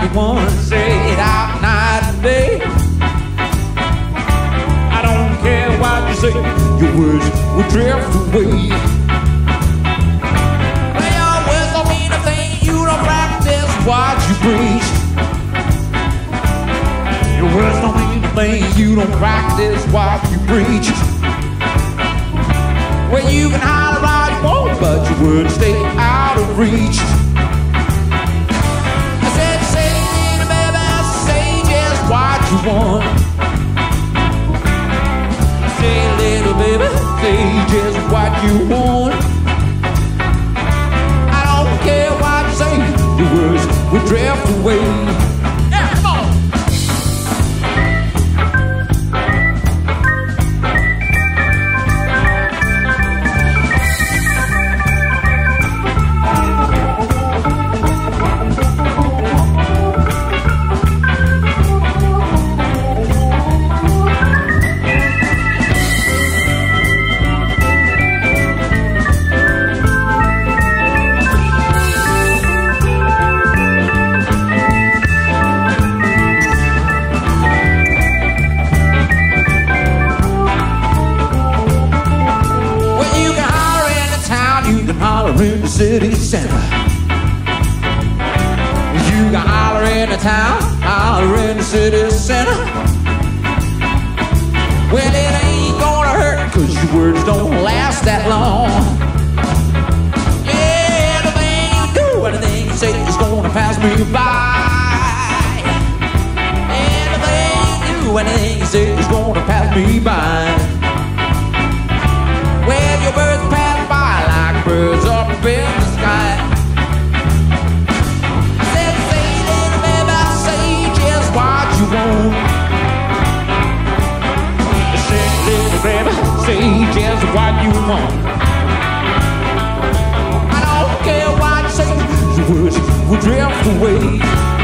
you want. Say it out night and day. I don't care what you say, your words will drift away. Well, your words don't mean a thing, you don't practice what you preach. Your words don't mean a thing, you don't practice what you preach. Well, you can holler all you want, but your words stay out of reach. I said, say it, baby, say just what you want. Say, little baby, say just what you want. I don't care what you say, your words will drift away. Yeah, come on. In the city center, you can holler in the town, holler in the city center. Well, it ain't gonna hurt, 'cause your words don't last that long. Yeah, anything you do, anything you say is gonna pass me by. Anything you do, anything you say is gonna pass me by. Well, your words pass by like birds up in the sky. I said, say, little baby, say just what you want. I said, little baby, say just what you want. I don't care what you say, your words will drift away.